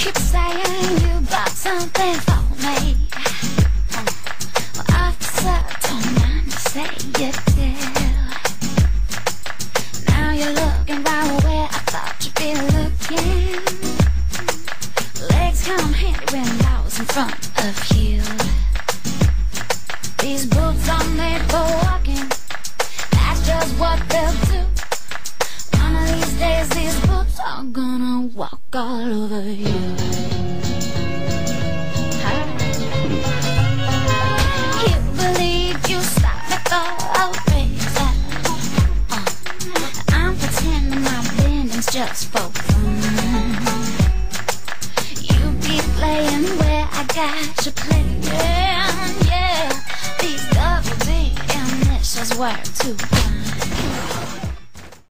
keep saying you got something for me. Well, officer, don't mind to say you do. Now you're looking right where I thought you'd be looking. Legs come handy when I was in front of you. These boots are made for walking, that's just what they'll do. One of these days these boots are gonna walk all over you. You believe you stopped me for a reason. I'm pretending my bending's just for